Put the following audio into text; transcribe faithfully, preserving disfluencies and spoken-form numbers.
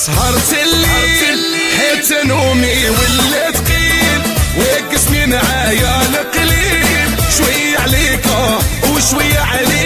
سهرت الليل حيت نومي ولا ثقيل، وقسمي معايا القليل، شوية عليك وشوية عليك.